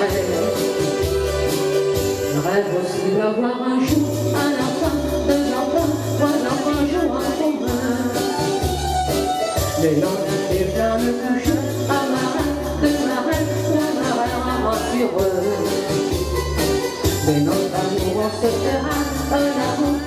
rêve. Je rêve aussi d'avoir un jour à la fin de la fin, voilà un jour en commun. Les langues des flammes couchées, un marin, deux marins, un marin aventureux. Mais notre amour on se fera un amour